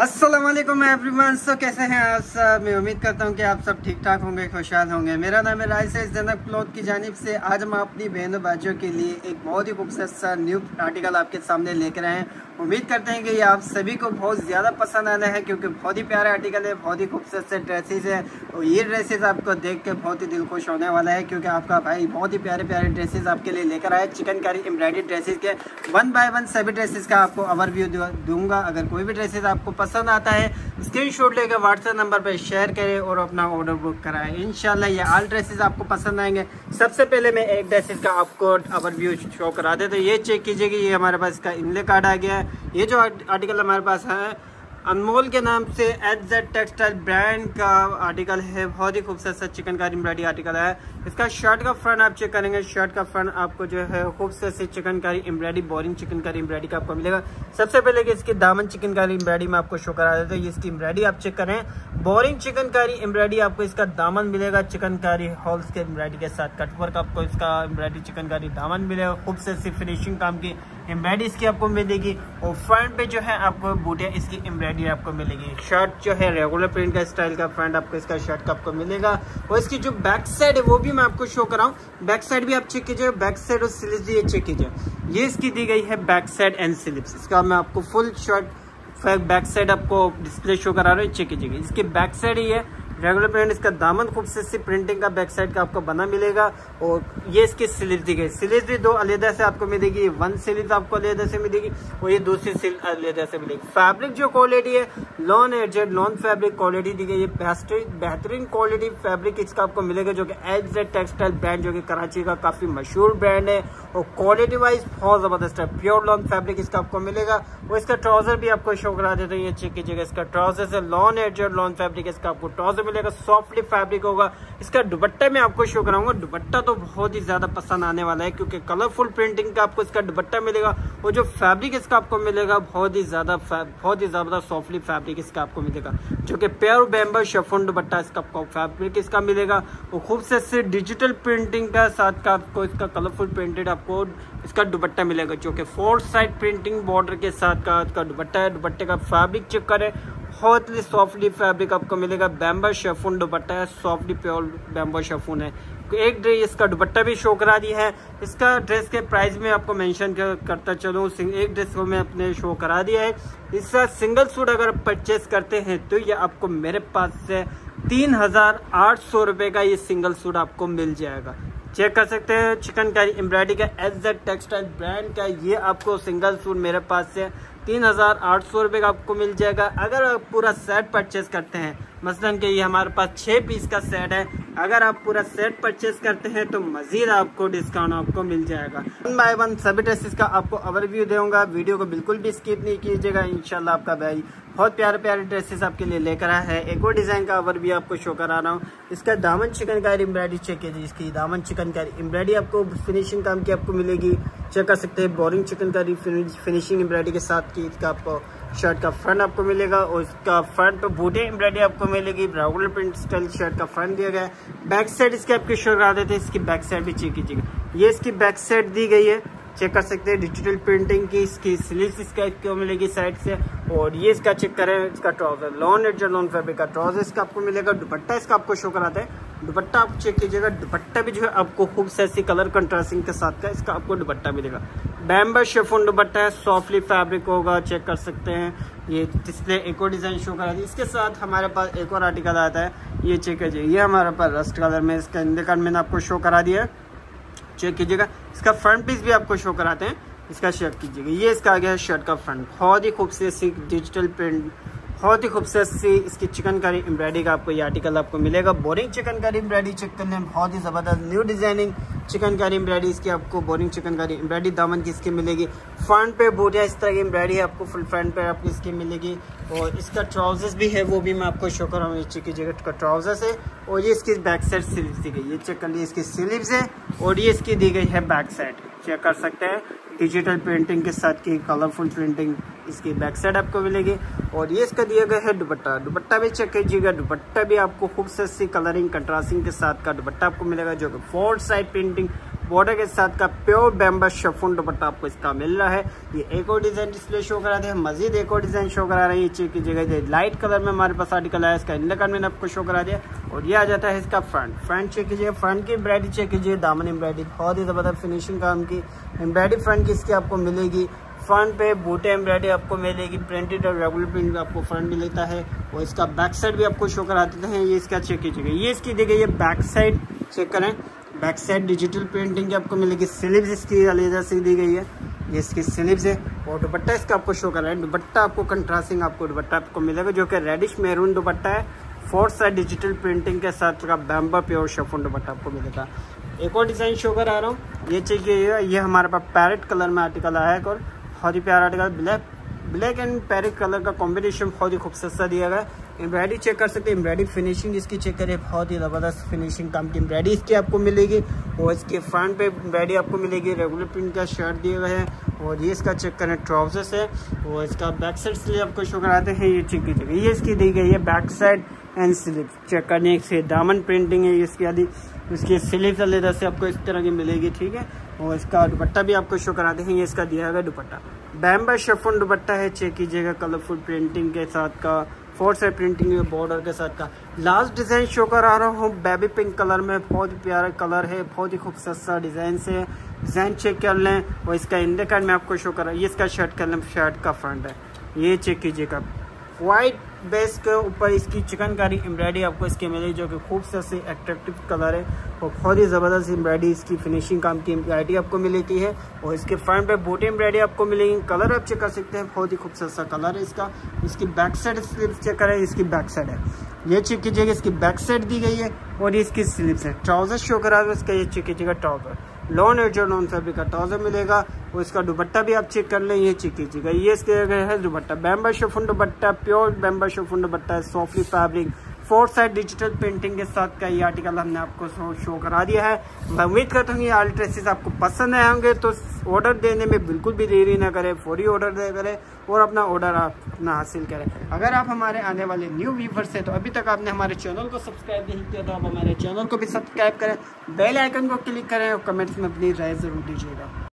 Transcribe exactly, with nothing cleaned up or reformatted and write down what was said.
अस्सलाम वालेकुम एवरीवन। सो कैसे हैं आप सब? मैं उम्मीद करता हूं कि आप सब ठीक ठाक होंगे, खुशहाल होंगे। मेरा नाम है राइस जनक क्लॉथ की जानिब से आज हम अपनी बहनों भाइयों के लिए एक बहुत ही खूबसूरत सा न्यू आर्टिकल आपके सामने लेकर आए हैं। उम्मीद करते हैं कि ये आप सभी को बहुत ज़्यादा पसंद आना है, क्योंकि बहुत ही प्यारा आर्टिकल है, बहुत ही खूबसूरत से ड्रेसेस है। और ये ड्रेसेस आपको देख के बहुत ही दिल खुश होने वाला है, क्योंकि आपका भाई बहुत ही प्यारे प्यारे ड्रेसेस आपके लिए लेकर आए। चिकनकारी एम्ब्रॉयडरी ड्रेसेस के वन बाय वन सभी ड्रेसेस का आपको ओवरव्यू दूंगा। अगर कोई भी ड्रेसेस आपको पसंद आता है स्क्रीनशॉट लेकर व्हाट्सएप नंबर पर शेयर करें और अपना ऑर्डर बुक कराएं। इंशाल्लाह ये ऑल ड्रेसेस आपको पसंद आएंगे। सबसे पहले मैं एक ड्रेसेस का आपको ओवरव्यू शो करा दे, तो ये चेक कीजिएगा। ये हमारे पास इसका इनले कार्ड आ गया है। ये जो आर्टिकल हमारे पास है अनमोल के नाम से एच जेड टेक्सटाइल ब्रांड का आर्टिकल है। बहुत ही खूबसूरत सा चिकनकारी एम्ब्रॉयडरी आर्टिकल है। इसका शर्ट का फ्रंट आप चेक करेंगे, शर्ट का फ्रंट आपको जो है खूबसूरत से chikankari embroidery, boring chikankari embroidery का आपको मिलेगा। सबसे पहले कि इसकी दामन चिकनकारी एम्ब्रॉयडरी में आपको शो करा देते हैं। इसकी एम्ब्रॉयडरी आप चेक करें, बोरिंग चिकनकारी एम्ब्रॉयडरी आपको इसका दामन मिलेगा चिकनकारी हॉल्स के एम्ब्रॉयडरी के साथ। कटवर्क आपको इसका एम्ब्रॉयडरी चिकनकारी दामन मिलेगा। खूबसूरत सी फिनिशिंग काम की एम्ब्रॉयडरी इसकी आपको मिलेगी। और फ्रंट पे जो है आपको बूटिया इसकी एम्ब्रॉयडरी आपको मिलेगी। शर्ट जो है रेगुलर प्रिंट का स्टाइल का फ्रंट आपको इसका शर्ट का आपको मिलेगा। और इसकी जो बैक साइड है वो भी मैं आपको शो कराऊं। बैक साइड भी आप चेक कीजिए, बैक साइड और स्लीव्स भी ये चेक कीजिए। ये इसकी दी गई है बैक साइड एंड स्लीव्स। इसका मैं आपको फुल शर्ट बैक साइड आपको डिस्प्ले शो करा रहा हूँ, चेक कीजिएगा। इसकी बैक साइड ही है रेगुलर प्रिंट। इसका दामन खूबसूरत सी प्रिंटिंग का बैक साइड का आपको बना मिलेगा। और ये इसकी स्लीव दी गई, स्लीव भी दो अलहदा से आपको मिलेगी। वन स्लीव आपको अलहदा से मिलेगी और ये दूसरी स्लीव अलहदा से मिलेगी। फैब्रिक जो क्वालिटी है लॉन एजेड लॉन फैब्रिक क्वालिटी दी गई है। बेहतरीन क्वालिटी फैब्रिक इसका आपको मिलेगा, जो कि एच जेड टेक्सटाइल ब्रांड जो कि कराची का काफी मशहूर ब्रांड है। और क्वालिटी वाइज बहुत जबरदस्त है। प्योर लॉन फैब्रिक इसका आपको मिलेगा। और इसका ट्राउजर भी आपको शो करा देते हैं, ये चेक कीजिएगा। इसका ट्राउजर से लॉन एजेड लॉन फैब्रिक इसका आपको ट्राउजर मिलेगा। सॉफ्टली फैब्रिक होगा। इसका दुपट्टा मैं आपको शो कराऊंगा। दुपट्टा तो बहुत ही ज्यादा पसंद आने वाला है, क्योंकि कलरफुल प्रिंटिंग का आपको इसका दुपट्टा मिलेगा। और जो फैब्रिक इसका आपको मिलेगा बहुत ही ज्यादा बहुत ही ज्यादा सॉफ्टली फैब्रिक इसका आपको मिलेगा, जो कि प्योर बैम्बू शिफॉन दुपट्टा इसका आपको फैब्रिक इसका मिलेगा। और खूबसूरत से डिजिटल प्रिंटिंग का साथ का आपको इसका कलरफुल प्रिंटेड आपको इसका दुपट्टा मिलेगा, जो कि फोर साइड प्रिंटिंग बॉर्डर के साथ का इसका दुपट्टा है। दुपट्टे का फैब्रिक चेक करें, बहुत ही सॉफ्टली फैब्रिक आपको मिलेगा। बैम्बू शिफॉन दुपट्टा है, सॉफ्टली प्योर बैम्बू शिफॉन है। एक ड्रेस इसका दुपट्टा भी शो करा दिया है। इसका ड्रेस के प्राइस में आपको मेंशन करता चलूँ, एक ड्रेस को मैं अपने शो करा दिया है। इसका सिंगल सूट अगर परचेस करते हैं तो ये आपको मेरे पास से तीन हजार आठ सौ रुपये का ये सिंगल सूट आपको मिल जाएगा। चेक कर सकते हैं चिकनकारी एम्ब्रॉयडरी का एच जेड टेक्सटाइल ब्रांड का ये आपको सिंगल सूट मेरे पास से तीन हजार आठ सौ रुपये का आपको मिल जाएगा। अगर आप पूरा सेट परचेस करते हैं, मसलन कि ये हमारे पास छः पीस का सेट है, अगर आप पूरा सेट परचेस करते हैं तो मजीद आपको डिस्काउंट आपको मिल जाएगा। वन बाय वन सभी ड्रेसेस का आपको ओवरव्यू दूंगा। वीडियो को बिल्कुल भी स्किप नहीं कीजिएगा। इंशाल्लाह आपका भाई बहुत प्यारे प्यारे ड्रेसेस आपके लिए लेकर आया है। एक और डिजाइन का ओवरव्यू आपको शो करा रहा हूँ। इसका दामन चिकनकारी एम्ब्रॉयडरी चेक कीजिए। इसकी दामन चिकनकारी एम्ब्रॉयडरी आपको फिनिशिंग काम की आपको मिलेगी। चेक कर सकते हैं बोरिंग चिकनकारी फिनिशिंग एम्ब्रॉयडरी के साथ की इसका आपको शर्ट का फ्रंट आपको मिलेगा। और इसका फ्रंट पे बूटे एम्ब्रॉयडरी आपको मिलेगी। रेगुलर प्रिंट स्टाइल शर्ट का फ्रंट दिया गया है। बैक साइड इसके आपके शो करा देते हैं। इसकी बैक साइड भी चेक कीजिएगा। ये इसकी बैक साइड दी गई है, चेक कर सकते हैं डिजिटल प्रिंटिंग की। इसकी स्लीव्स इसका आपको मिलेगी साइड से। और ये इसका चेक करें, इसका ट्राउजर लॉन एज लॉन फैब्रिक का ट्राउजर इसका आपको मिलेगा। दुपट्टा इसका आपको शो कराते हैं। दुपट्टा आप चेक कीजिएगा। दुपट्टा भी जो है आपको खूबसूरत सी कलर कंट्रास्टिंग के साथ का इसका आपको दुपट्टा मिलेगा। बैम्बू शिफॉन दुपट्टा है, सॉफ्टली फैब्रिक होगा। चेक कर सकते हैं। ये डिस्प्ले एक और डिजाइन शो करा दी। इसके साथ हमारे पास एक और आर्टिकल आता है, ये चेक कीजिए। ये हमारे पास रस्ट कलर में इसका इंडिकेट मैंने आपको शो करा दिया है, चेक कीजिएगा। इसका फ्रंट पीस भी आपको शो कराते हैं, इसका चेक कीजिएगा। ये इसका आ गया है शर्ट का फ्रंट, बहुत ही खूबसूरत सी डिजिटल प्रिंट, बहुत ही खूबसूरत सी इसकी चिकनकारी एम्ब्रॉयडरी का आपको ये आर्टिकल आपको मिलेगा। बोरिंग चिकनकारी एम्ब्रॉयडरी चेक करने में बहुत ही जबरदस्त न्यू डिजाइनिंग चिकनकारी एम्ब्रॉयडरी इसकी आपको बोरिंग चिकनकारी एम्ब्रॉयडरी दामन की इसकी मिलेगी। फ्रंट पे बूटिया इस तरह की एम्ब्रॉयडरी आपको फुल फ्रंट पे आपको इसकी मिलेगी। और इसका ट्राउजर्स भी है, वो भी मैं आपको शो कर रहा हूँ। ये चेक कीजिएगा का ट्राउजर्स है। और ये इसकी बैक साइड स्लीव्स दी गई, ये चेक कर लीजिए। इसकी स्लीव्स है और ये इसकी दी गई है बैक साइड, चेक कर सकते हैं। डिजिटल प्रिंटिंग के साथ की कलरफुल प्रिंटिंग इसकी बैक साइड आपको मिलेगी। और ये इसका दिया गया है दुपट्टा। दुपट्टा भी चेक कीजिएगा। दुपट्टा भी आपको खूबसूरत सी कलरिंग कंट्रास्टिंग के साथ का दुपट्टा आपको मिलेगा, जो कि फोर साइड प्रिंटिंग बॉर्डर के साथ का प्योर बैम्बा शिफॉन दुपट्टा आपको इसका मिल रहा है। ये एक और डिजाइन डिस्प्ले शो करा दे, मजीद एक और डिजाइन शो करा रहे हैं। चेक कीजिएगा, लाइट कलर में हमारे पास आर्टिकल है, इसका इंडर मैंने आपको शो करा दिया। और ये आ जाता है इसका फ्रंट फ्रंट चेक कीजिए, फ्रंट की एम्ब्रॉयडरी चेक कीजिए, दामन एम्ब्रॉयडरी बहुत ही जबरदस्त फिनिशिंग काम की एम्ब्रॉयडरी फ्रंट की इसकी आपको मिलेगी। फ्रंट पे बूटे एम्ब्रॉयडरी आपको मिलेगी, प्रिंटेड और रेगुलर प्रिंट आपको फ्रंट में लेता है। और इसका बैक साइड भी आपको शो करा देते हैं। ये इसका चेक कीजिएगा, ये इसकी दी गई है बैक साइड, चेक करें बैक साइड डिजिटल प्रिंटिंग की आपको मिलेगी। स्लीव्स इसकी अलग से दी गई है, ये इसकी स्लीव्स है। और दुपट्टा इसका आपको शो कर रहा है, दुपट्टा आपको कंट्रास्टिंग आपको दुपट्टा आपको मिलेगा जो कि रेडिश मैरून दुपट्टा है। फोर्थ साइड डिजिटल प्रिंटिंग के साथ का बैम्बा प्योर शिफॉन दुपट्टा आपको मिलेगा। एक और डिजाइन शो कर आ रहा हूँ, ये चाहिए, ये हमारे पास पैरेट कलर में आर्टिकल आया है और बहुत ही प्यारा article, black black and parrot colour का कॉम्बिनेशन बहुत ही खूबसूरत सा दिया गया है। एम्ब्रॉयडरी चेक कर सकते हैं, एम्ब्रॉयडरी फिनिशिंग इसकी चेक करें, बहुत ही ज़बरदस्त फिनिशिंग काम की एम्ब्रॉयडरी इसकी आपको मिलेगी। और इसके फ्रंट पे एम्ब्रॉयडरी आपको मिलेगी, रेगुलर प्रिंट का शर्ट दिए गए हैं। और ये इसका चेक करें ट्राउजर्स है। और इसका बैक साइड स्लीव आपको शो कराते हैं, ये चेक कीजिएगा, ये इसकी दी गई है back side and sleeve check करने से दामन प्रिंटिंग है इसकी आदि, इसकी स्लीव अलग से आपको इस तरह की मिलेगी, ठीक है। और इसका दुपट्टा भी आपको शो कराते हैं, ये इसका दिया गया दुपट्टा बैम्बा शिफॉन दुपट्टा है, चेक कीजिएगा, कलरफुल प्रिंटिंग के साथ का, फोर साइड प्रिंटिंग बॉर्डर के साथ का। लास्ट डिजाइन शो करा रहा हूँ बेबी पिंक कलर में, बहुत ही प्यारा कलर है, बहुत ही खूबसूरत सा डिजाइन से। डिजाइन चेक कर लें। और इसका इंडर कार्ड में आपको शो करा, ये इसका शर्ट कलर शर्ट का फ्रंट है, ये चेक कीजिएगा। वाइट बेस के ऊपर इसकी चिकनकारी एम्ब्रॉयडरी आपको इसके मिलेगी जो कि खूबसूरत से अट्रैक्टिव कलर है। और बहुत ही ज़बरदस्त एम्ब्रॉयडरी इसकी फिनिशिंग काम की एम्ब्रॉयडरी आपको मिलेगी है। और इसके फ्रंट पे बूटे एम्ब्रॉयडरी आपको मिलेगी, कलर आप चेक कर सकते हैं, बहुत ही खूबसूरत सा कलर है इसका। इसकी बैक साइड स्लीव्स चेक करें, इसकी बैक साइड है, ये चेक कीजिएगा, इसकी बैक साइड दी गई है। और ये इसकी स्लीव्स है। ट्राउजर शो करा है इसका, ये चेक कीजिएगा, ट्राउजर लॉन एज और नॉन फैब्रिक का ट्राउजर मिलेगा। और इसका दुपट्टा भी आप चेक कर लें, ये चेक कीजिएगा, ये इसके है दुपट्टा बैम्बा शिफॉन दुपट्टा, प्योर बैम्बा शिफॉन दुपट्टा है, softly fabric, four side digital printing के साथ का ये आर्टिकल हमने आपको शो, शो करा दिया है। मैं उम्मीद करता हूँ ये आल ड्रेसेस आपको पसंद आए होंगे, तो ऑर्डर देने में बिल्कुल भी देरी ना करें, फौरी ऑर्डर दे करें और अपना ऑर्डर आप अपना हासिल करें। अगर आप हमारे आने वाले न्यू व्यूवर्स हैं तो अभी तक आपने हमारे चैनल को सब्सक्राइब नहीं किया तो आप हमारे चैनल को भी सब्सक्राइब करें, बेल आइकन को क्लिक करें और कमेंट्स में अपनी राय ज़रूर दीजिएगा।